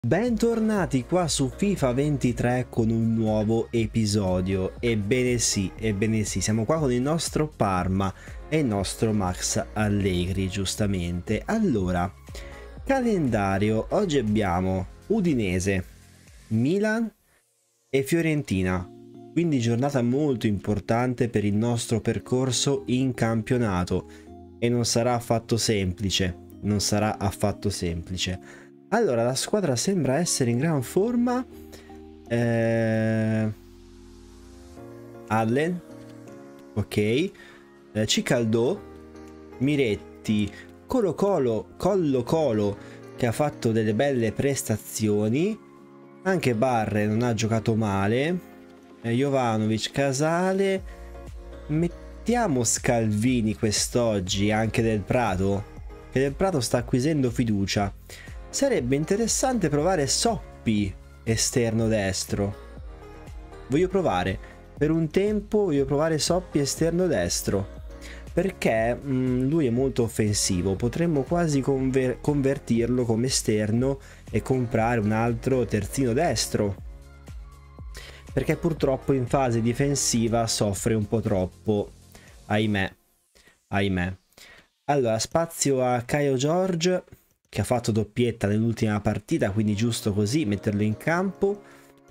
Bentornati qua su FIFA 23 con un nuovo episodio. Ebbene sì, siamo qua con il nostro Parma e il nostro Max Allegri, giustamente. Allora, calendario, oggi abbiamo Udinese, Milan e Fiorentina, quindi giornata molto importante per il nostro percorso in campionato e non sarà affatto semplice, Allora, la squadra sembra essere in gran forma. Allen, ok. Cicaldò, Miretti, Collo che ha fatto delle belle prestazioni. Anche Barre non ha giocato male. Jovanovic, Casale. Mettiamo Scalvini quest'oggi, anche Del Prato, che Del Prato sta acquisendo fiducia. Sarebbe interessante provare Soppi esterno destro. Voglio provare. Per un tempo voglio provare Soppi esterno destro. Perché lui è molto offensivo. Potremmo quasi convertirlo come esterno e comprare un altro terzino destro. Perché purtroppo in fase difensiva soffre un po' troppo. Ahimè. Allora, spazio a Caio George, che ha fatto doppietta nell'ultima partita, quindi giusto così metterlo in campo.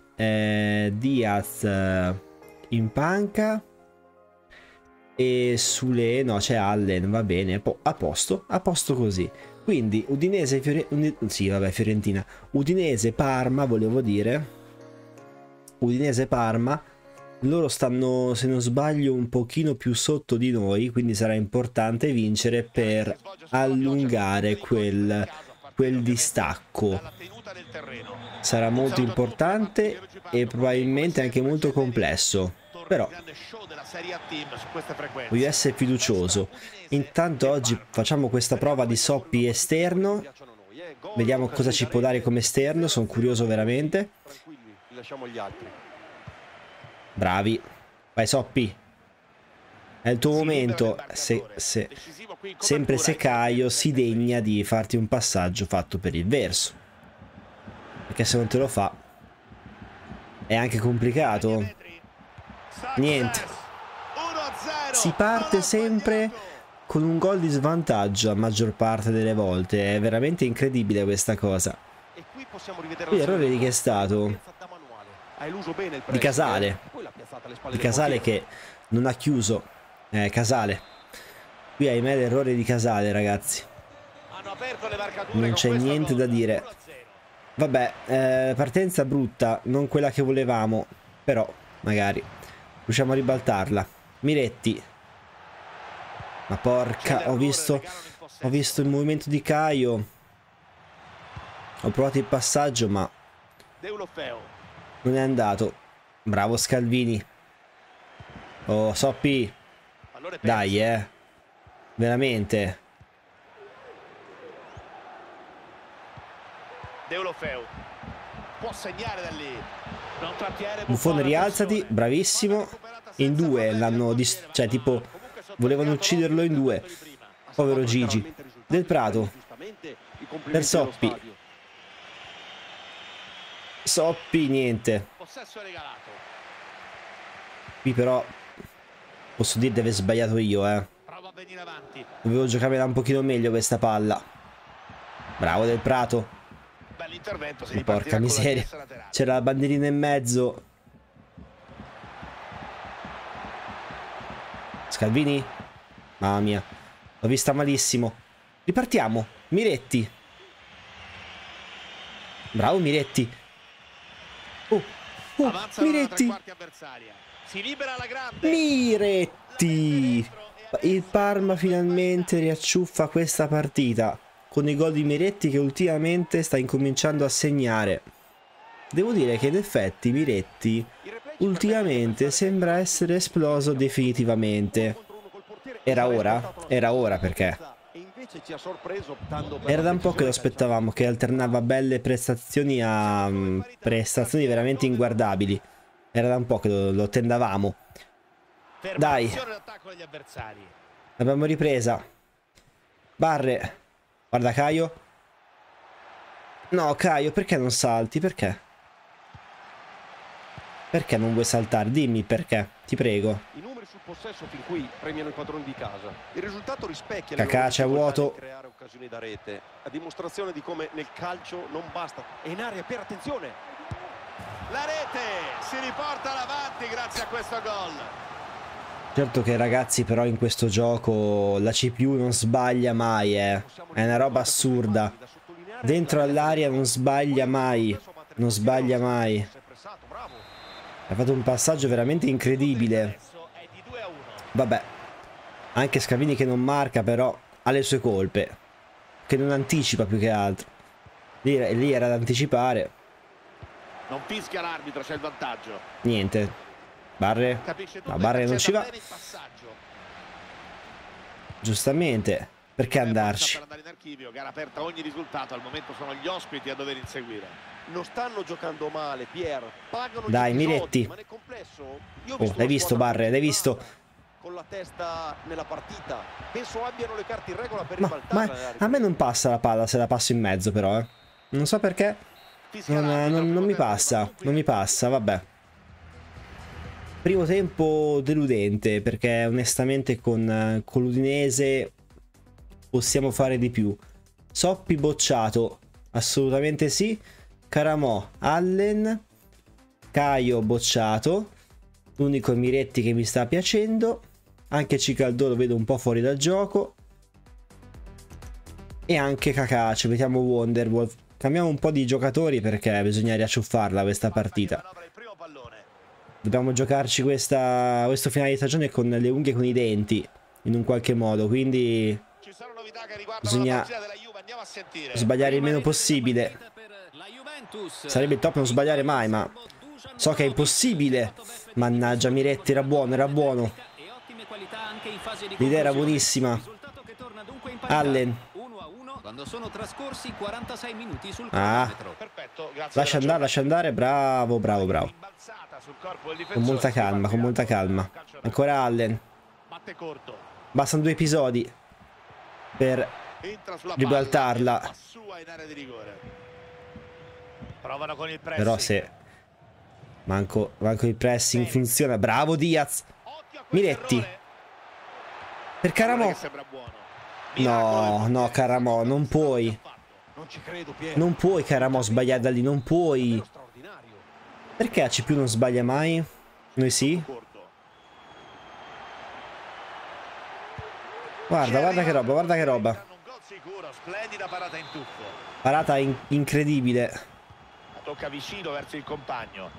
Diaz in panca e Sule, no, c'è Allen, va bene, a posto così. Quindi Udinese, Fiorentina, Udinese, Parma, volevo dire. Udinese, Parma, loro stanno, se non sbaglio, un pochino più sotto di noi, quindi sarà importante vincere per allungare quel distacco. Sarà molto importante e probabilmente anche molto complesso, però voglio essere fiducioso. Intanto oggi facciamo questa prova di Soppi esterno, vediamo cosa ci può dare come esterno, sono curioso veramente. Bravi, vai Soppi, è il tuo momento. Sempre se Caio si degna di farti un passaggio fatto per il verso, perché se non te lo fa è anche complicato. Niente, si parte sempre con un gol di svantaggio la maggior parte delle volte, è veramente incredibile questa cosa. Qui l'errore di chi è stato? Di Casale. Di Casale che non ha chiuso. Casale. Qui ahimè l'errore di Casale, ragazzi. Non c'è niente da dire. Vabbè, partenza brutta, non quella che volevamo, però magari riusciamo a ribaltarla. Miretti. Ma porca, ho visto il movimento di Caio. Ho provato il passaggio, ma non è andato. Bravo Scalvini. Oh, Soppi. Dai, veramente. Può segnare da lì. Buffon, rialzati, bravissimo. In due l'hanno cioè tipo volevano ucciderlo in due. Povero Gigi. Del Prato per Soppi. Soppi, niente. Qui però posso dire di aver sbagliato io, Dovevo giocarmela un pochino meglio questa palla. Bravo Del Prato. Porca miseria, c'era la bandierina in mezzo. Scalvini, mamma mia, l'ho vista malissimo. Ripartiamo. Miretti. Bravo Miretti. Miretti. Miretti. Il Parma finalmente riacciuffa questa partita con i gol di Miretti, che ultimamente sta incominciando a segnare. Devo dire che in effetti Miretti ultimamente sembra essere esploso definitivamente. Era ora? Era ora, perché era da un po' che lo aspettavamo, che alternava belle prestazioni a prestazioni veramente inguardabili. Era da un po' che lo tendavamo. Dai, l'abbiamo ripresa. Barre, guarda Caio. No, Caio, perché non salti? Perché? Perché non vuoi saltare? Dimmi perché, ti prego. I numeri sul possesso fin qui premiano i padroni di casa. Il risultato rispecchia le loro Cacà, c'è difficoltà vuoto. nel creare occasioni da rete, a dimostrazione di come nel calcio non basta. È in area per attenzione. La rete si riporta avanti grazie a questo gol. Certo che ragazzi, però in questo gioco la CPU non sbaglia mai, È una roba assurda. Dentro all'area non sbaglia mai. Non sbaglia mai. Ha fatto un passaggio veramente incredibile. Vabbè. Anche Scavini che non marca, però ha le sue colpe. Che non anticipa più che altro. Lì era da anticipare. Non fischia l'arbitro, c'è il vantaggio. Niente. Barre. No, Barre non ci va. Giustamente. Perché andarci? Per andare in archivio, gara aperta ogni risultato. Al momento sono gli ospiti a dover inseguire. Non stanno giocando male, Pier. Pagano Dai, gli episodi, Miretti. ma nel complesso io ho Oh, l'hai una visto, squadra Barre? L'hai visto? con la testa nella partita. Penso abbiano le carte in regola per Ma ribaltarla. a me non passa la palla se la passo in mezzo, però, Non so perché. Non mi passa. Non mi passa, vabbè. Primo tempo deludente, perché onestamente con l'Udinese possiamo fare di più. Soppi bocciato, assolutamente sì. Caramò, Allen, Caio bocciato. L'unico Miretti che mi sta piacendo. Anche Cicaldò lo vedo un po' fuori dal gioco. E anche Cacà, ci mettiamo Wonderwolf. Cambiamo un po' di giocatori perché bisogna riacciuffarla questa partita. Dobbiamo giocarci questo finale di stagione con le unghie e con i denti, in un qualche modo, quindi bisogna sbagliare il meno possibile. Sarebbe top non sbagliare mai, ma so che è impossibile. Mannaggia, Miretti, era buono, era buono. L'idea era buonissima. Allen. Quando sono trascorsi 46 minuti sul cronometro. Lascia andare, bravo, bravo, bravo. Con molta calma, con molta calma. Ancora Allen. Bastano 2 episodi per ribaltarla. Però se manco il pressing funziona. Bravo Diaz. Miretti. Per Caramò. No, no, Caramò, non puoi. Non puoi, Caramò, sbagliare da lì, non puoi. Perché AC più non sbaglia mai? Noi sì? Guarda che roba, guarda che roba. Parata incredibile. Tocca vicino verso il compagno.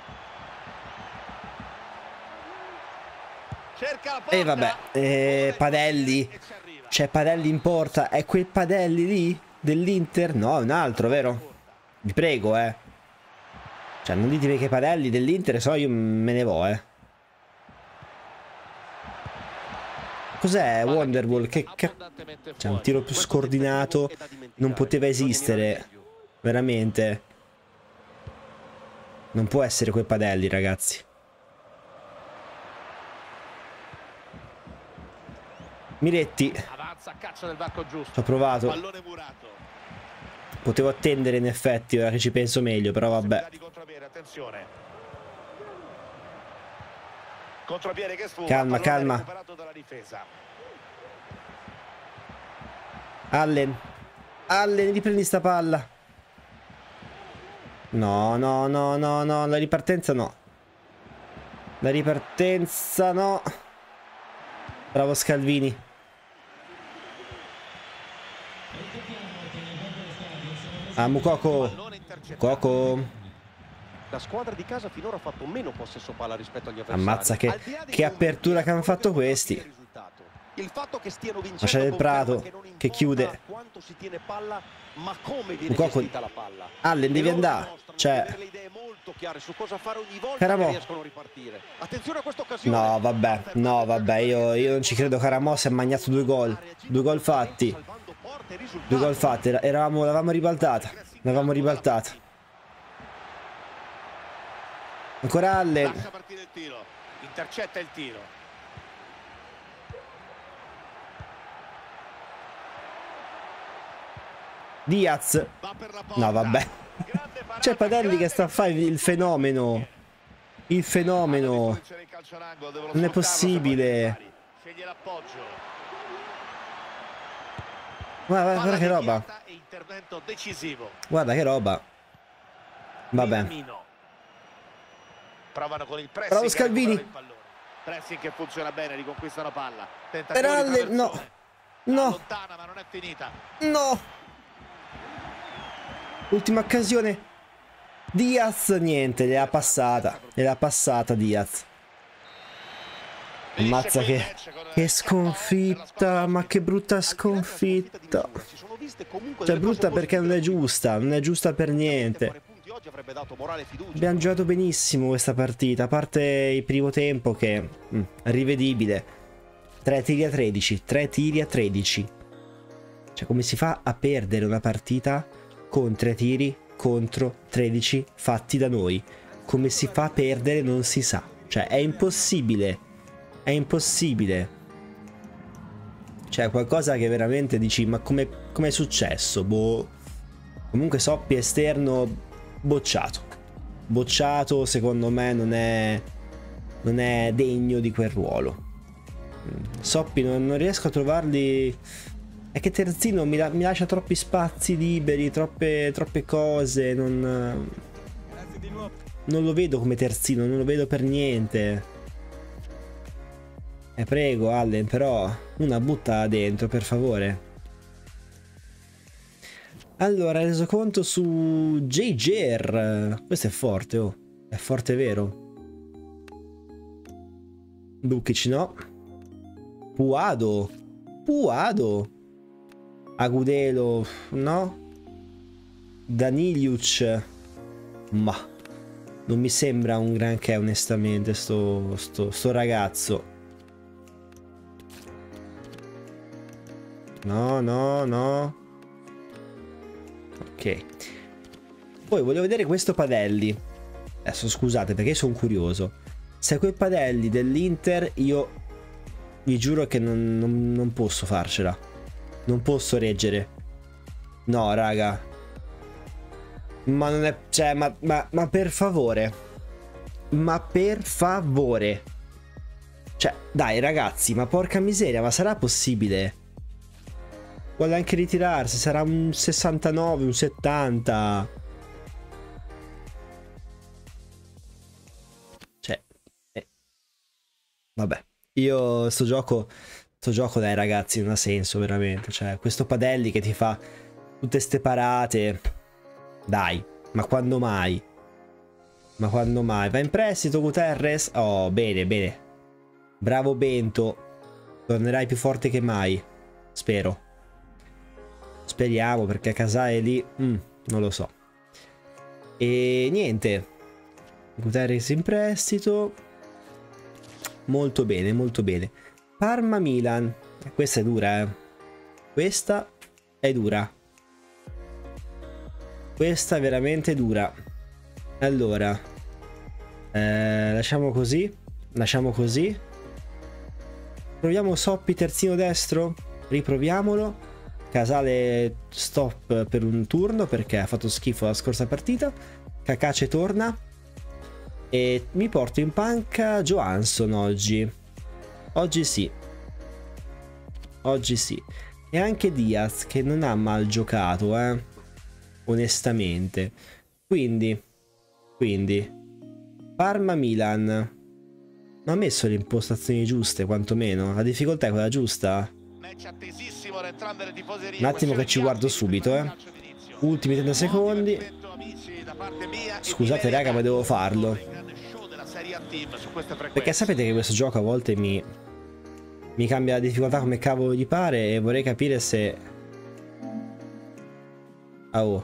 E vabbè, Padelli. C'è Padelli in porta. È quel Padelli lì? Dell'Inter? No, è un altro, vero? Vi prego, Cioè, non ditemi che Padelli dell'Inter, so io me ne vo, Cos'è Wonderwall? C'è un tiro più scordinato. Non poteva esistere. Veramente. Non può essere quel Padelli, ragazzi. Miretti. Ci ho provato. Potevo attendere in effetti, ora che ci penso meglio, però vabbè. Calma, calma. Allen. Allen, riprendi sta palla. No, no, no, no, no, la ripartenza no. La ripartenza no. Bravo Scalvini. Ah, Mukoko. Mukoko. La squadra di casa finora ha fatto meno possesso palla rispetto agli avversari. Ammazza che apertura che hanno fatto questi. Il fatto che stiano vincendo Lascia del Prato che chiude. quanto si tiene palla, ma come viene Mukoko. gestita la palla. Allen, devi andare. Cioè, le idee molto chiare su cosa fare ogni volta Caramò. che riescono a ripartire. Attenzione a questa occasione. no, vabbè. No, vabbè, io non ci credo. Caramò si è magnato 2 gol. 2 gol fatti. 2 gol fatti. L'avevamo ribaltata. L'avevamo ribaltata. Ancora Allen. Lascia partire il tiro. Intercetta il tiro. Diaz. No, vabbè. C'è Padelli che sta a fare il fenomeno. Il fenomeno. Non è possibile. Guarda che roba. Guarda che roba. Vabbè. Provano con il pressing. Bravo Scalvini. Pressing che funziona bene, riconquistano palla. Peralle, no. No. Lontana, ma non è finita. No. Ultima occasione. Diaz, niente, gliel'ha passata Diaz. Ammazza che sconfitta, ma che brutta sconfitta. Cioè brutta perché non è giusta per niente. Abbiamo giocato benissimo questa partita, a parte il primo tempo che rivedibile. 3 tiri a 13, 3 tiri a 13. Cioè come si fa a perdere una partita con 3 tiri contro 13 fatti da noi? Come si fa a perdere non si sa. Cioè è impossibile. È impossibile. Cioè qualcosa che veramente dici ma come è successo? Boh. Comunque Soppi esterno bocciato secondo me non è degno di quel ruolo. Soppi non riesco a trovarli. È che terzino mi lascia troppi spazi liberi, troppe cose, non lo vedo come terzino, non lo vedo per niente. Prego Allen, però una butta dentro per favore. Allora, resoconto su JJR. Questo è forte, oh. È forte vero. Bukic no. Puado. Agudelo no. Daniliuc. Ma non mi sembra un granché onestamente sto ragazzo. No. Ok. Poi voglio vedere questo Padelli. Adesso scusate perché sono curioso. Se quel Padelli dell'Inter io vi giuro che non posso farcela. Non posso reggere. No raga. Ma non è... Cioè ma per favore. Ma per favore. Cioè dai ragazzi, ma porca miseria, ma sarà possibile? Vuole anche ritirarsi, sarà un 69, un 70. Cioè, vabbè, io sto gioco dai ragazzi non ha senso veramente. Cioè, questo Padelli che ti fa tutte ste parate. Dai, ma quando mai? Ma quando mai? Va in prestito Guterres? Oh, bene. Bravo Bento. Tornerai più forte che mai. Spero. Speriamo perché Casale lì non lo so. E niente, Guterres in prestito. Molto bene. Parma Milan. Questa è dura, Questa è dura. Questa è veramente dura. Allora lasciamo così. Proviamo Soppi terzino destro. Riproviamolo. Casale stop per un turno perché ha fatto schifo la scorsa partita. Cacace torna. E mi porto in panca Johansson oggi. Oggi sì. E anche Diaz che non ha mal giocato, onestamente. Quindi Parma Milan. Ma ha messo le impostazioni giuste quantomeno. La difficoltà è quella giusta. Un attimo che ci guardo subito, Ultimi 30 secondi. Scusate raga, ma devo farlo. Perché sapete che questo gioco a volte mi cambia la difficoltà come cavolo gli pare. E vorrei capire se... Oh.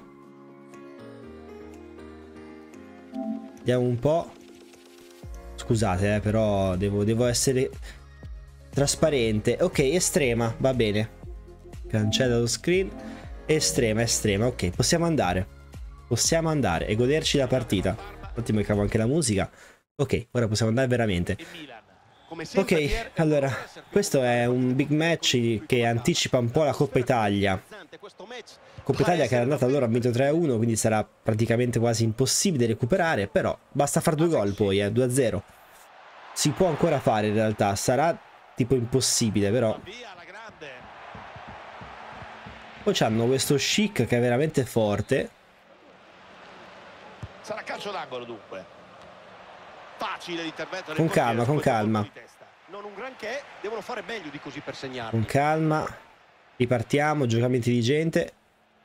Vediamo un po'. Scusate però devo essere trasparente. Ok, estrema, va bene. Cancella lo screen. Estrema. Ok, possiamo andare e goderci la partita. Un attimo che cavo anche la musica. Ok, ora possiamo andare veramente. Ok, allora, questo è un big match che anticipa un po' la Coppa Italia. Coppa Italia che era andata allora a vinto 3-1, quindi sarà praticamente quasi impossibile recuperare, però basta fare 2 gol poi, 2-0. Si può ancora fare in realtà, sarà tipo impossibile, però. Poi c'hanno questo Chic che è veramente forte. Sarà calcio d'angolo dunque. Facile l'intervento. Con calma, con calma. Non un granché, devono fare meglio di così per segnare. Con calma. Ripartiamo, giochiamo intelligente.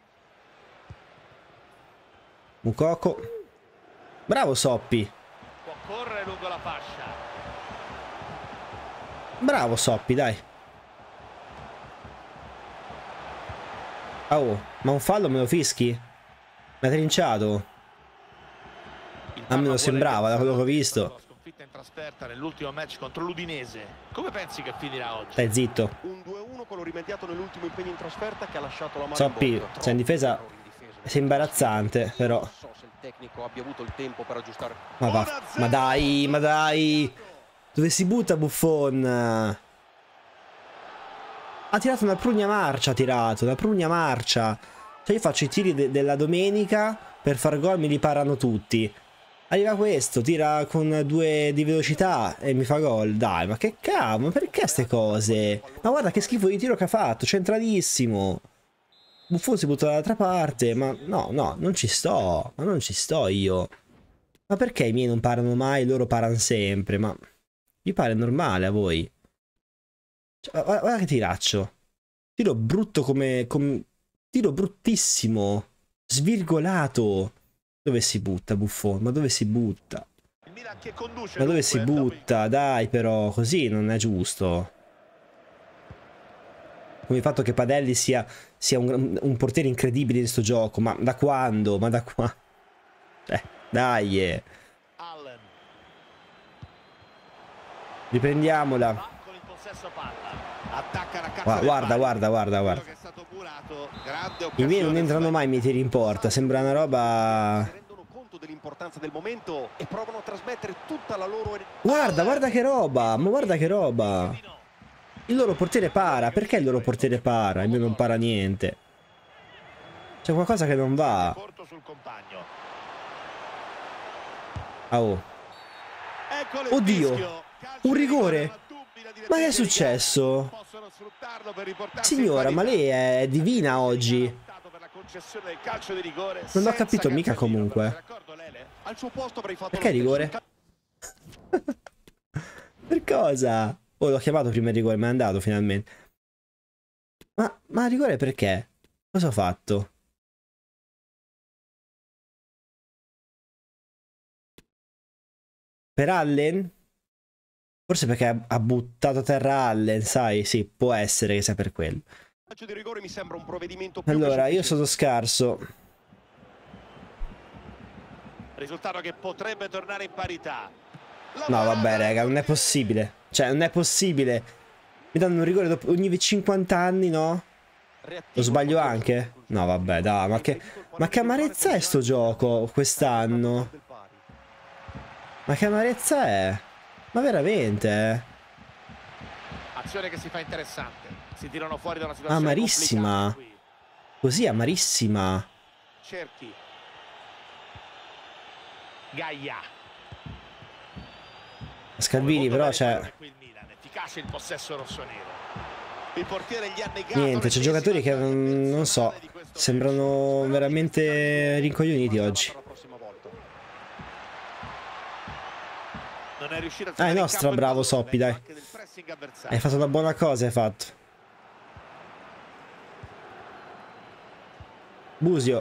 Mukoko. Bravo Soppi. Può correre lungo la fascia. Bravo Soppi, dai. Oh, ma un fallo me lo fischi? Mi ha trinciato. A me non sembrava, da quello che ho visto. Sconfitta in trasferta nell'ultimo match contro l'Udinese. Come pensi che finirà oggi? Stai zitto. Un 2-1 con lo rimediato nell'ultimo impegno in trasferta che ha lasciato la mano Soppi, in bocca. sei in difesa. Sei imbarazzante, però. Non so se il tecnico abbia avuto il tempo per aggiustare. Ma va, ma dai, ma dai. Dove si butta Buffon? Ha tirato una prugna marcia, ha tirato, una prugna marcia. Cioè io faccio i tiri della domenica, per far gol mi li parano tutti. Arriva questo, tira con 2 di velocità e mi fa gol. Dai, ma che cavolo, ma perché ste cose? Ma guarda che schifo di tiro che ha fatto, centralissimo. Buffon si butta dall'altra parte, ma no, no, non ci sto, ma non ci sto io. Ma perché i miei non parano mai, loro parano sempre, ma vi pare normale a voi? Cioè, guarda che tiraccio. Tiro brutto come... Tiro bruttissimo. Svirgolato. Dove si butta Buffon? Ma dove si butta? Ma dove si butta? Dai però, così non è giusto. Come il fatto che Padelli sia un portiere incredibile in questo gioco. Ma da quando? Ma da qua? Dai. Riprendiamola. Guarda, guarda, guarda, guarda. I miei non entrano mai i miei tiri in porta. Sembra una roba... Si rendono conto dell'importanza del momento e provano a trasmettere tutta la loro... Guarda, guarda che roba. Ma guarda che roba. Il loro portiere para. Perché il loro portiere para? Il mio non para niente. C'è qualcosa che non va. Oh. Oddio. Un rigore. Ma che è successo? Signora, ma lei è divina oggi. Non l'ho capito mica comunque. Perché rigore? Per cosa? Oh, l'ho chiamato prima il rigore, ma è andato finalmente. Ma rigore perché? Cosa ho fatto? Per Allen? Forse perché ha buttato a terra Allen, sai? Sì, può essere che sia per quello. Di rigore mi sembra un provvedimento più allora, io sono scarso. Risultato che potrebbe tornare in parità. No, vabbè, raga, non è possibile. Cioè, non è possibile. Mi danno un rigore dopo ogni 50 anni, no? Lo sbaglio anche? No, vabbè, dai, ma che amarezza è sto gioco quest'anno? Ma che amarezza è? Ma veramente? Azione che si fa interessante. Si tirano fuori da una situazione amarissima. Così amarissima. Cerchi. Gaia. Scalvini però c'è... Efficace il possesso rossonero. Il portiere gli ha negato. Niente, c'è giocatori che non so, sembrano veramente rincoglioniti oggi. Non è riuscito a è nostra, bravo Soppi, dai. Hai fatto una buona cosa, hai fatto. Busio.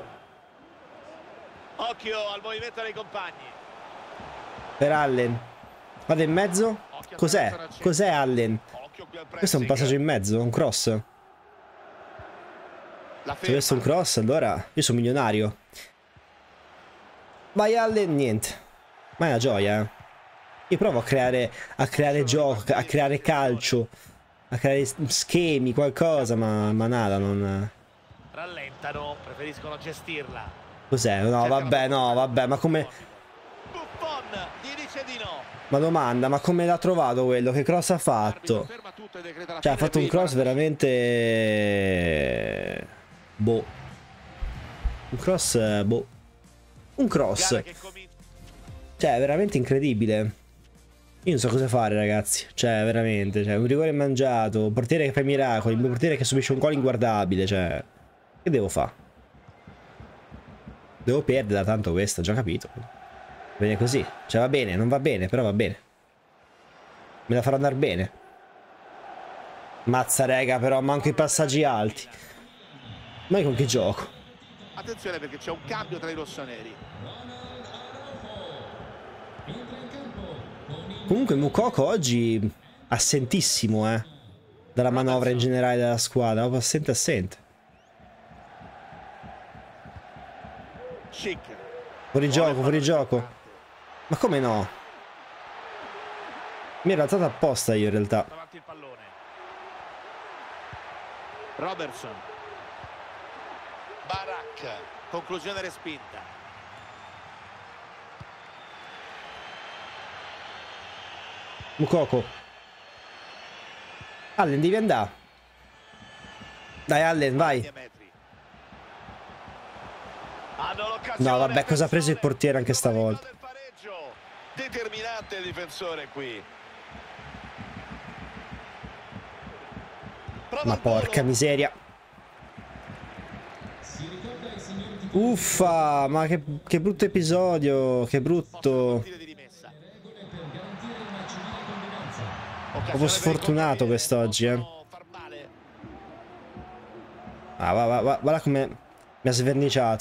Occhio al movimento dei compagni. Per Allen. Vado in mezzo. Cos'è? Cos'è Allen? Questo è un passaggio in mezzo, un cross. Se avesse un cross, allora io sono milionario. Vai Allen, niente. Ma è una gioia, eh. Io provo a creare gioco, a creare calcio, a creare schemi, qualcosa, ma nada, non... Rallentano, preferiscono gestirla. Cos'è? No, vabbè, ma come... Buffon gli dice di no. Ma domanda, ma come l'ha trovato quello? Che cross ha fatto? Cioè, ha fatto un cross veramente... Boh. Un cross... Boh. Un cross. Cioè, è veramente incredibile. Io non so cosa fare, ragazzi. Cioè, veramente. Cioè, un rigore mangiato. Un portiere che fa i miracoli. Un portiere che subisce un gol inguardabile. Cioè, che devo fare? Devo perdere, tanto questo, ho già capito. Bene così. Cioè, va bene, non va bene, però va bene. Me la farà andare bene. Mazza, rega, però manco i passaggi alti. Ma io con che gioco? Attenzione perché c'è un cambio tra i rossoneri. Comunque Moukoko oggi assentissimo, dalla manovra in generale della squadra. Proprio assente. Chic. Fuori gioco. Ma come no? Mi ero alzato apposta io in realtà. Davanti il pallone. Robertson. Barak. Conclusione respinta. Moukoko. Allen, devi andare. Dai Allen, vai. No, vabbè, cosa ha preso il portiere anche stavolta? Determinante il difensore qui. Ma porca miseria. Uffa, ma che brutto episodio. Che brutto. Proprio sfortunato quest'oggi, Ah, guarda come mi ha sverniciato.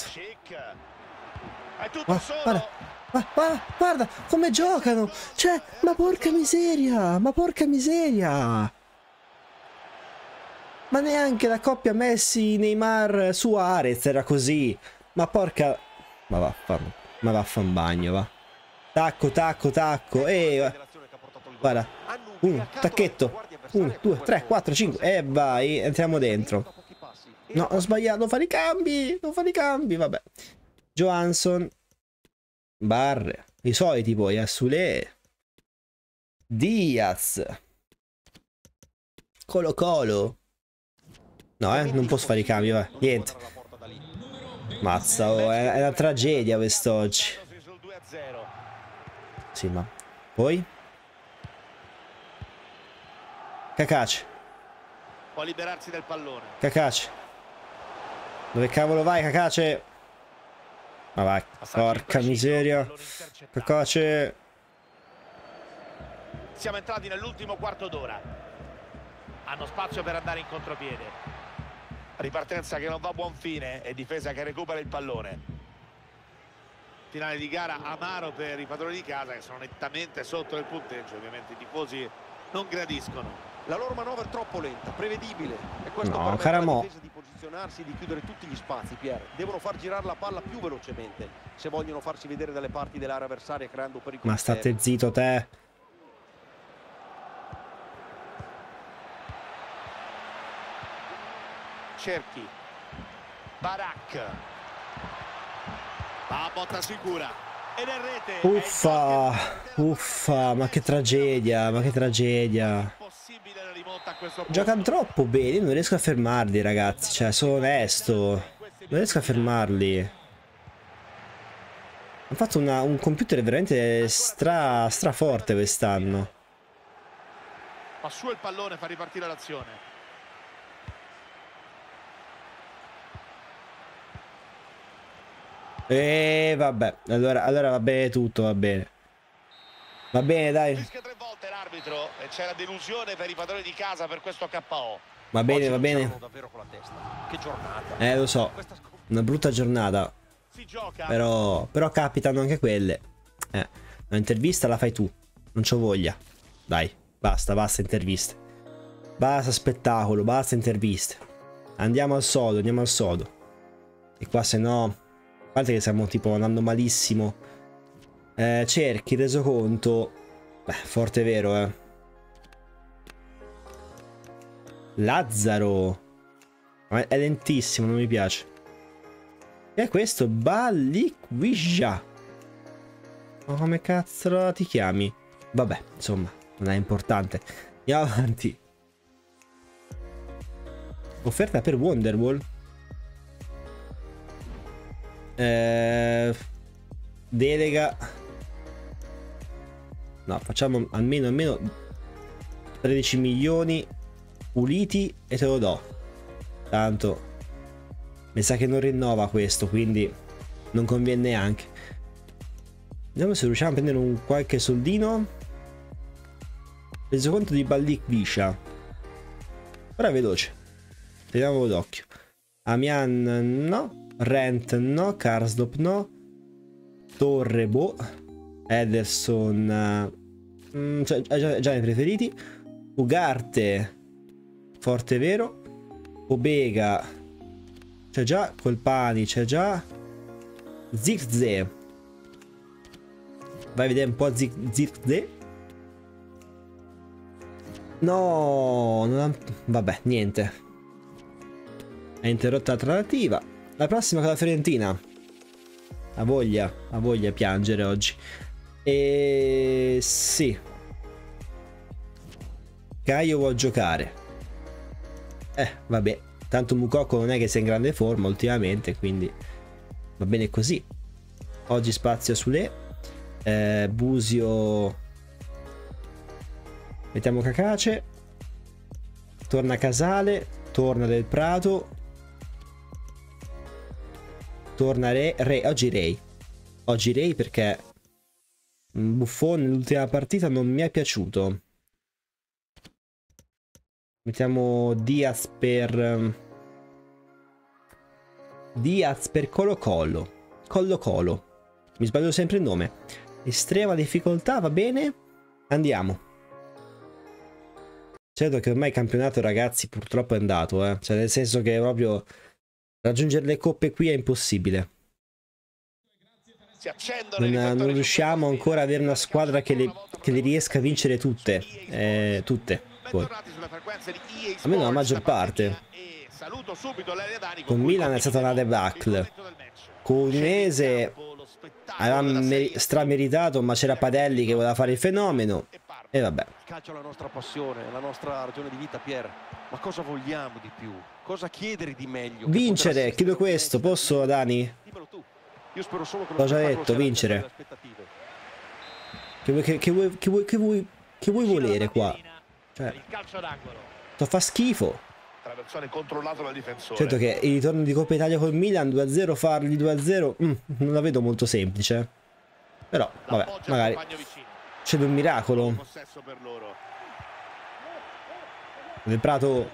Guarda come giocano. Cioè, ma porca miseria. Ma neanche la coppia Messi-Neymar su Arez era così. Ma porca... Ma vaffan bagno, va. Tacco. Guarda. Tacchetto. 1, 2, 3, 4, 5. E vai, entriamo dentro. No, ho sbagliato, non fare i cambi. Vabbè. Johansson. Barre. I soliti poi, Sule. Diaz. Colo. No, non posso fare i cambi, va. Niente. Mazza, è una tragedia quest'oggi. Sì, ma... Poi? Cacace. Può liberarsi del pallone. Cacace. Dove cavolo vai, Cacace? Ma vai, porca miseria. Cacace. Siamo entrati nell'ultimo quarto d'ora. Hanno spazio per andare in contropiede. Ripartenza che non va a buon fine e difesa che recupera il pallone. Finale di gara amaro per i padroni di casa che sono nettamente sotto il punteggio. Ovviamente i tifosi non gradiscono. La loro manovra è troppo lenta, prevedibile. E questo No, permette alla Caramo. difesa di posizionarsi e di chiudere tutti gli spazi, Pier. Devono far girare la palla più velocemente se vogliono farsi vedere dalle parti dell'area avversaria creando pericolo. Ma state zitto te. Cerchi. Barak. A botta sicura. Ed è rete. Uffa, ma che tragedia. Giocano troppo bene, non riesco a fermarli, ragazzi. Cioè, sono onesto. Non riesco a fermarli. Hanno fatto un computer veramente straforte quest'anno. Ma su il pallone, fa ripartire l'azione. Vabbè, allora va bene tutto, va bene. Va bene, dai. Fischia 3 volte l'arbitro e c'è la delusione per i padroni di casa per questo KO. Va bene, va bene. Davvero con la testa. Che giornata. Lo so. Una brutta giornata. Si gioca. Però capitano anche quelle. Un'intervista la fai tu. Non c'ho voglia. Dai, basta interviste. Basta spettacolo, basta interviste. Andiamo al sodo. E qua se no... A parte che stiamo tipo andando malissimo. Cerchi, reso conto. Beh, forte vero, Lazzaro. È lentissimo, non mi piace. E questo Balikwisha. Ma come cazzo ti chiami? Vabbè, insomma, non è importante. Andiamo avanti. Offerta per Wonderwall. Delega. No, facciamo almeno 13 milioni puliti e te lo do. Tanto mi sa che non rinnova questo, quindi non conviene neanche. Vediamo se riusciamo a prendere un qualche soldino. Reso conto di Baldik Visha. Ora è veloce. Teniamolo d'occhio. Amian no. Rent no. Karsdorp no. Torre boh. Ederson cioè, già i preferiti. Ugarte forte vero. Obega c'è già. Colpani c'è già. Zirkzee. Vai a vedere un po' Zirkzee. No, non ha... vabbè, niente. È interrotta la trattativa. La prossima con la Fiorentina. Ha voglia piangere oggi. E sì. Caio vuol giocare. Vabbè. Tanto Mukoko non è che sia in grande forma ultimamente, quindi va bene così. Oggi spazio sulle. Busio. Mettiamo Cacace. Torna Casale. Torna Del Prato. Torna Re. Oggi Ray perché Buffon nell'ultima partita non mi è piaciuto. Mettiamo Diaz per Colo Colo. Mi sbaglio sempre il nome. Estrema difficoltà, va bene. Andiamo. Certo che ormai il campionato, ragazzi, purtroppo è andato, Cioè, nel senso che proprio raggiungere le coppe qui è impossibile. Non riusciamo ancora ad avere una squadra che le riesca a vincere tutte. Poi. Almeno la maggior parte. Con Milan è stata una debacle. Con Udinese aveva strameritato, ma c'era Padelli che voleva fare il fenomeno. E vabbè. Il calcio è la nostra passione, la nostra ragione di vita, Pier. Ma cosa vogliamo di più? Cosa chiedere di meglio? Vincere, chiedo questo, posso, Dani? Dimmelo tu. Io spero solo che l'ho già detto, vincere. Che vuoi volere qua? Cioè, fa schifo. Certo che il ritorno di Coppa Italia col Milan 2-0, fargli 2-0 non la vedo molto semplice. Però, vabbè, magari c'è un miracolo. Del Prato.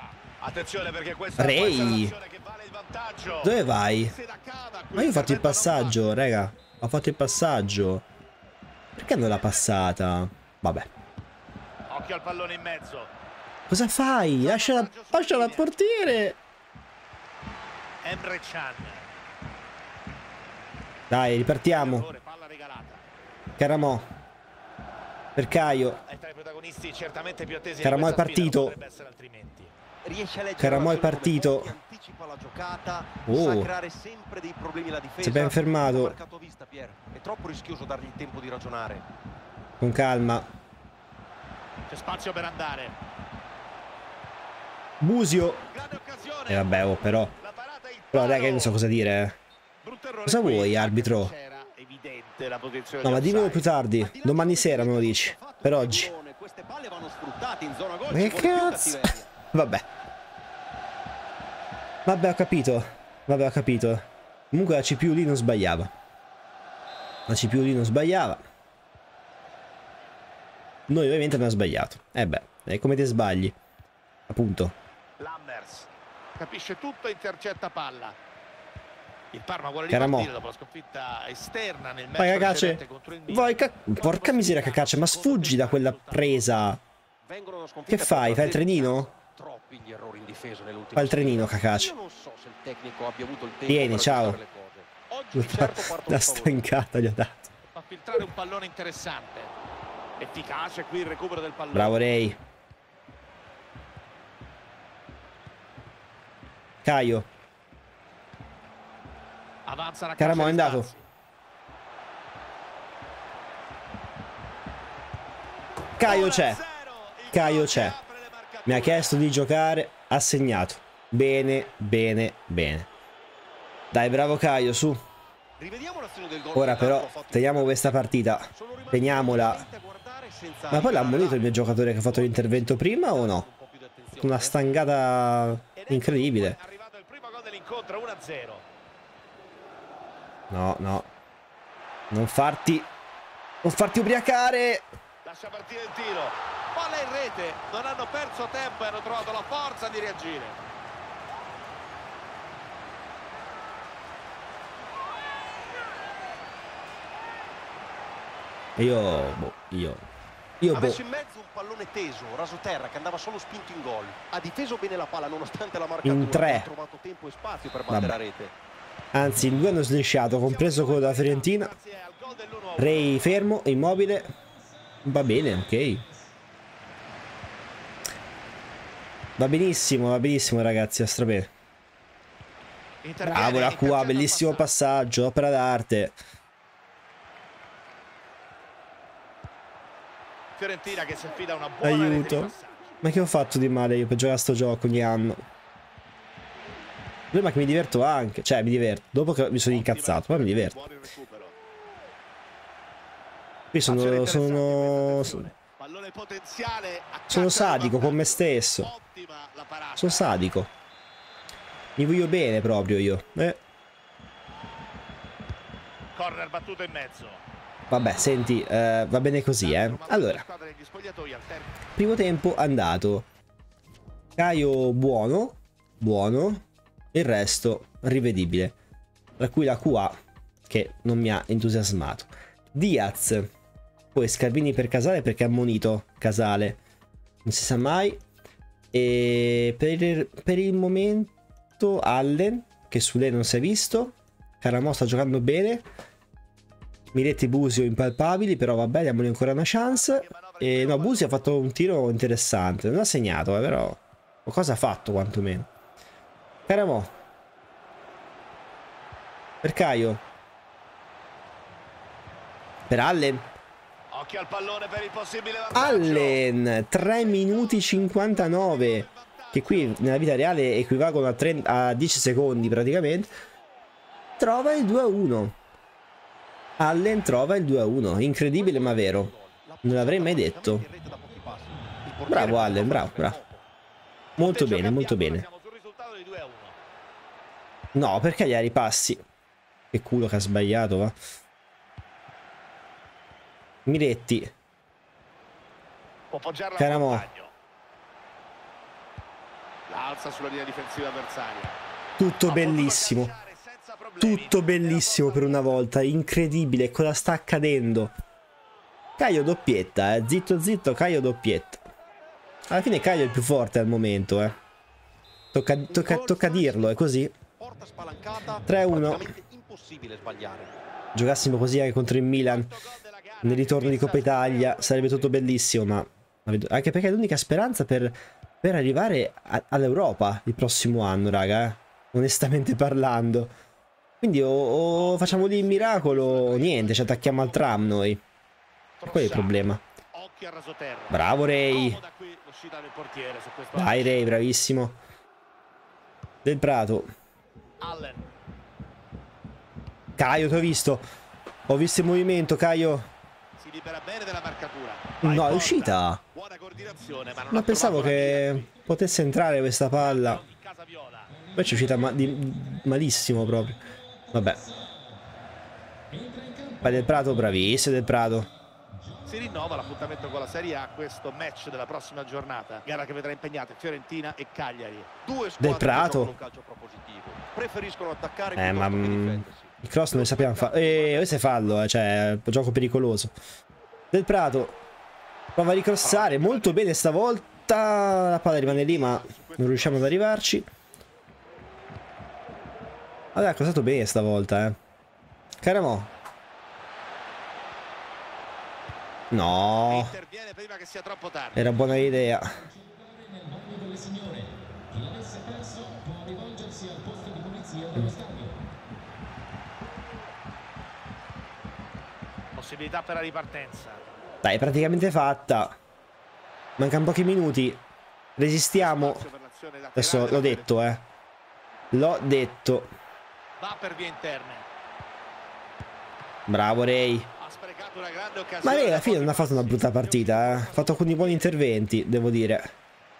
Ray. Dove vai? Ma io ho fatto il passaggio, raga. Ho fatto il passaggio. Perché non l'ha passata? Vabbè. Occhio al pallone in mezzo. Cosa fai? Lasciala al portiere. Emre Can. Dai, ripartiamo. Caramò. Per Caio. Caramò è partito. Caramò è partito. Oh, si è ben fermato. È troppo rischioso dargli il tempo di ragionare. Con calma. C'è spazio per andare. Busio. E vabbè, oh, però raga, io non so cosa dire. Cosa vuoi, arbitro? No, ma dimmelo più tardi. Domani sera me lo dici. Per oggi. Ma che cazzo? Vabbè. Vabbè, ho capito. Comunque la CPU lì non sbagliava. Noi ovviamente abbiamo sbagliato. Beh, è come te sbagli. Appunto. Lammers capisce tutto e intercetta palla. Il Parma vuole ripartire dopo la sconfitta esterna nel match precedente contro il Milan. Porca miseria, Cacace, ma sfuggi da quella presa. Che fai? Fai il trenino? Fa il trenino, Cacace. Vieni, ciao. La stancata gli ha dato. Fa filtrare un pallone interessante. Efficace qui il recupero del pallone. Bravo Ray. Caio. Avanza la Caramò è andato. Caio c'è. Caio c'è. Mi ha chiesto di giocare, ha segnato. Bene, bene, bene. Dai, bravo Caio, su. Ora però teniamo questa partita. Teniamola. Ma poi l'ha ammonito il mio giocatore che ha fatto l'intervento prima o no? Una stangata incredibile. No, no. Non farti ubriacare. Lascia partire il tiro. Palla in rete. Non hanno perso tempo e hanno trovato la forza di reagire. Ha messo in mezzo un pallone teso, raso terra, che andava solo spinto in gol. Ha difeso bene la palla nonostante la marcatura. In tre. Ha trovato tempo e spazio per battere la rete. Anzi, in due hanno slisciato, compreso quello della Fiorentina. Ray fermo, immobile. Va bene, ok. Va benissimo ragazzi, a strabene. Bravo la QA, bellissimo passaggio, opera d'arte. Fiorentina che si affida a una buona Aiuto. Ma che ho fatto di male io per giocare a sto gioco ogni anno? Il problema è che mi diverto anche. Cioè, mi diverto. Dopo che mi sono incazzato, poi mi diverto. Qui sono sadico con me stesso. Sono sadico. Mi voglio bene proprio io. Corner battuto in mezzo. Vabbè, senti, va bene così, Allora, primo tempo andato. Caio buono, buono. Il resto rivedibile. Tra cui la QA, che non mi ha entusiasmato. Diaz. Poi Scalvini per Casale perché ha ammonito Casale. Non si sa mai. E per il momento Allen, che su lei non si è visto. Caramò sta giocando bene. Miretti, Busio impalpabili, però vabbè, diamogli ancora una chance. E no, Busio ha fatto un tiro interessante. Non ha segnato, però qualcosa ha fatto quantomeno. Caramò. Per Caio. Per Allen. Occhio al pallone per il possibile vantaggio. Allen, 3 minuti 59. Che qui nella vita reale equivalgono a 10 secondi praticamente. Trova il 2-1. Allen trova il 2-1. Incredibile ma vero. Non l'avrei mai detto. Bravo Allen, bravo, bravo. Molto bene, molto bene. No, perché gli ripassi? Che culo che ha sbagliato, va. Miretti. Caramò. L'alza sulla linea difensiva avversaria. Tutto bellissimo. Tutto bellissimo per una volta. Incredibile. Cosa sta accadendo? Caio doppietta, Zitto zitto, Caio doppietta. Alla fine Caio è il più forte al momento, Tocca dirlo, è così. 3-1. Giocassimo così anche contro il Milan nel ritorno di Coppa Italia sarebbe tutto bellissimo, ma anche perché è l'unica speranza per arrivare all'Europa il prossimo anno, raga, onestamente parlando. Quindi o facciamo lì il miracolo o niente, ci attacchiamo al tram noi. E quello è il problema. Bravo Ray. Dai Ray, bravissimo. Del Prato. Caio, ti ho visto. Ho visto il movimento, Caio. Si libera bene della marcatura. No, è uscita. Ma pensavo che potesse entrare questa palla. Invece è uscita malissimo proprio. Vabbè. Vai Del Prato, bravissimo Del Prato. Si rinnova l'appuntamento con la Serie A, questo match della prossima giornata. Gara che vedrà impegnate Fiorentina e Cagliari. Due Del Prato. Preferiscono attaccare ma il cross non lo sappiamo fare. Questo è fallo, cioè gioco pericoloso. Del Prato prova a ricrossare molto bene stavolta. La palla rimane lì, ma non riusciamo ad arrivarci. Allora, ha crossato bene stavolta, Caramò. No, era buona idea. Possibilità per la ripartenza. Dai, praticamente fatta. Mancano pochi minuti. Resistiamo. Adesso l'ho detto, l'ho detto. Va per vie interne. Bravo Ray. Ha sprecato una grande occasione. Ma Ray alla fine non ha fatto una brutta partita, Ha fatto alcuni buoni interventi, devo dire.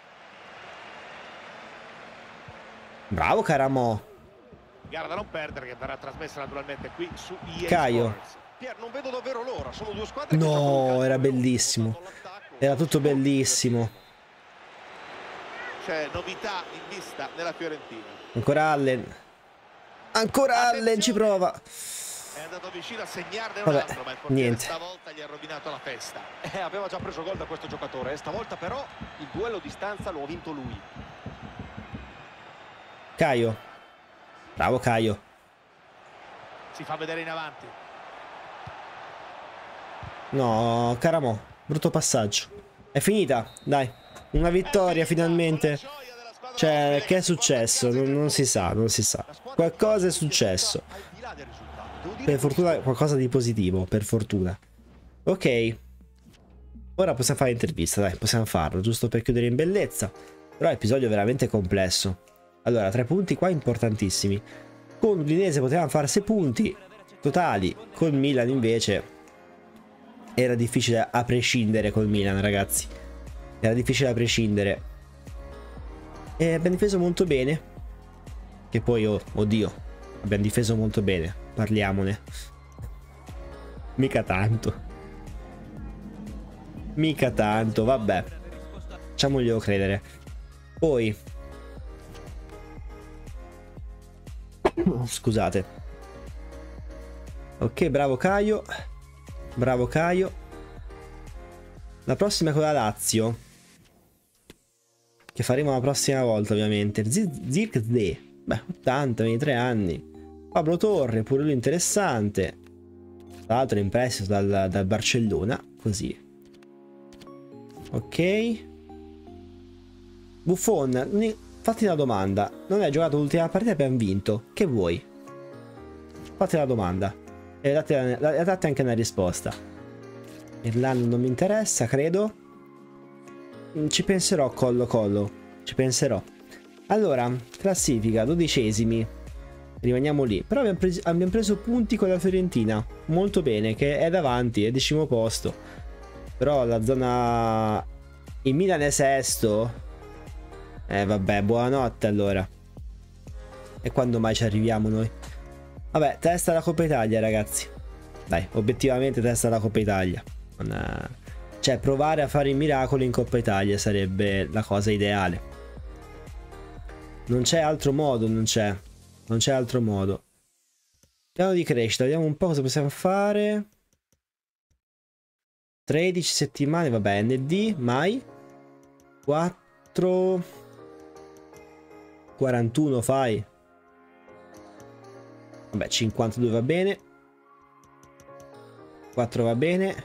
Bravo Caramo. Gara da non perdere, che verrà trasmessa naturalmente qui su EA Caio. Sports. Pier, non vedo davvero l'ora, sono due squadre che No, giocano era in calcio bellissimo. all'attacco. Era tutto bellissimo. C'è novità in vista nella Fiorentina. Ancora Allen. Ancora Allen ci prova. È andato vicino a segnarne un Vabbè, altro, ma il portiere niente. stavolta gli ha rovinato la festa. Aveva già preso gol da questo giocatore, stavolta però il duello a distanza lo ha vinto lui. Caio. Bravo Caio. Si fa vedere in avanti. No, Caramo. Brutto passaggio. È finita, dai. Una vittoria finalmente. Cioè, che è successo? Non si sa, non si sa. Qualcosa è successo. Al di là del risultato, devo dire Per che fortuna qualcosa di positivo, per fortuna. Ok. Ora possiamo fare l'intervista, dai, possiamo farlo, giusto per chiudere in bellezza. Però episodio veramente complesso. Allora, 3 punti qua importantissimi. Con l'Udinese potevamo fare 6 punti totali. Con Milan invece era difficile a prescindere col Milan, ragazzi. Era difficile a prescindere. E abbiamo difeso molto bene. Che poi, oddio, abbiamo difeso molto bene. Parliamone. Mica tanto. Mica tanto, vabbè. Facciamoglielo credere. Poi scusate. Ok, bravo Caio. Bravo Caio. La prossima è con la Lazio, che faremo la prossima volta ovviamente. Zirkzee. Beh, 80, 23 anni. Pablo Torre, pure lui interessante. Tra l'altro in prestito dal Barcellona. Così. Ok. Buffon, fatti una domanda. Non hai giocato l'ultima partita e abbiamo vinto. Che vuoi? Fatti una domanda e date anche una risposta. Irlanda non mi interessa, credo. Ci penserò, collo. Ci penserò. Allora, classifica, 12esimi. Rimaniamo lì. Però abbiamo preso punti con la Fiorentina. Molto bene, che è davanti, è 10° posto. Però la zona... Il Milan è sesto. Vabbè, buonanotte allora. E quando mai ci arriviamo noi? Vabbè, testa alla Coppa Italia, ragazzi. Dai, obiettivamente testa alla Coppa Italia. Cioè, provare a fare i miracoli in Coppa Italia sarebbe la cosa ideale. Non c'è altro modo, non c'è altro modo. Piano di crescita, vediamo un po' cosa possiamo fare. 13 settimane, vabbè, ND, mai. 4... 41 fai. Vabbè, 52 va bene. 4 va bene.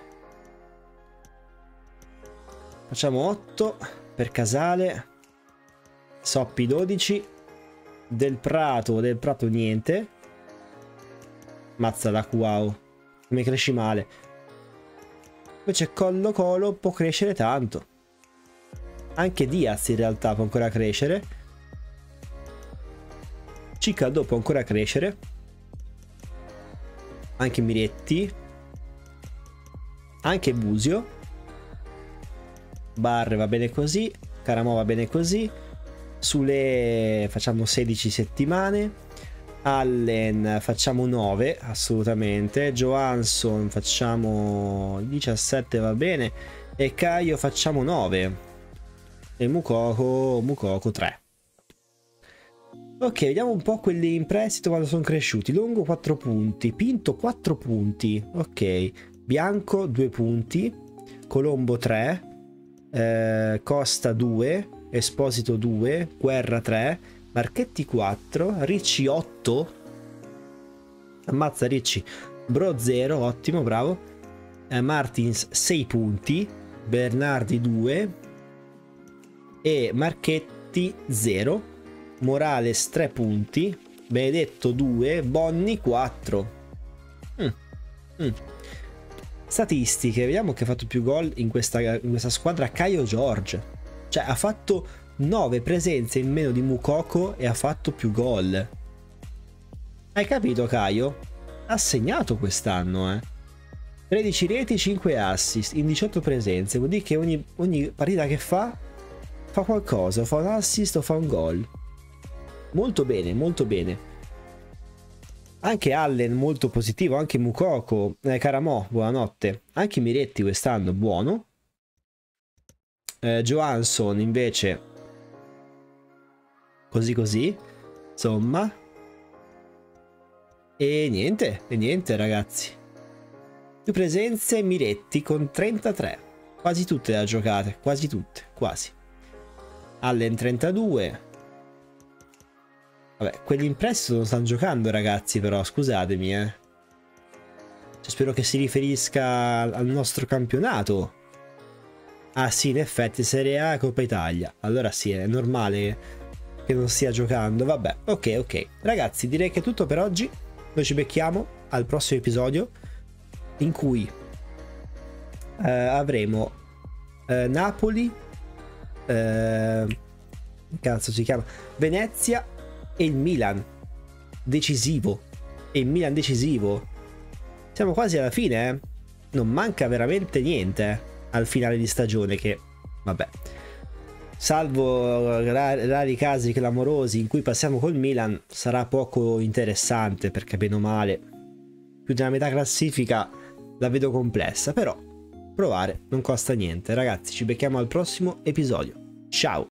Facciamo 8 per Casale. Soppi 12. Del Prato niente. Mazza la wow. Come cresci male. Invece Colo può crescere tanto. Anche Diaz in realtà può ancora crescere. Cicaldo può ancora crescere. Anche Miretti. Anche Busio. Barre va bene così. Caramo va bene così. Sule facciamo 16 settimane. Allen facciamo 9 assolutamente. Johansson facciamo 17 va bene. E Caio facciamo 9. E Mukoko 3. Ok, vediamo un po' quelli in prestito quando sono cresciuti. Longo 4 punti, Pinto 4 punti, ok. Bianco 2 punti, Colombo 3, Costa 2, Esposito 2, Guerra 3, Marchetti 4, Ricci 8. Ammazza Ricci. Bro 0, ottimo, bravo. Martins 6 punti, Bernardi 2 e Marchetti 0. Morales 3 punti, Benedetto 2, Bonni 4. Statistiche, vediamo che ha fatto più gol in questa squadra Caio George. Cioè ha fatto 9 presenze in meno di Moukoko e ha fatto più gol. Hai capito Caio? Ha segnato quest'anno, 13 reti, 5 assist in 18 presenze. Vuol dire che ogni partita che fa qualcosa, fa un assist o fa un gol. Molto bene, molto bene. Anche Allen molto positivo, anche Moukoko, Caramò, buonanotte. Anche Miretti quest'anno, buono. Johansson invece così, insomma. E niente ragazzi. Più presenze Miretti con 33. Quasi tutte da giocate, quasi tutte, quasi. Allen 32. Vabbè, quelli in prestito non stanno giocando ragazzi, però scusatemi Cioè, spero che si riferisca al nostro campionato. Ah sì, in effetti Serie A e Coppa Italia. Allora sì, è normale che non stia giocando. Vabbè, ok. Ragazzi, direi che è tutto per oggi. Noi ci becchiamo al prossimo episodio in cui avremo Napoli, cazzo si chiama, Venezia e il Milan decisivo. Siamo quasi alla fine, non manca veramente niente al finale di stagione, che vabbè, salvo rari casi clamorosi in cui passiamo col Milan, sarà poco interessante, perché bene o male più della metà classifica la vedo complessa, però provare non costa niente. Ragazzi, ci becchiamo al prossimo episodio. Ciao!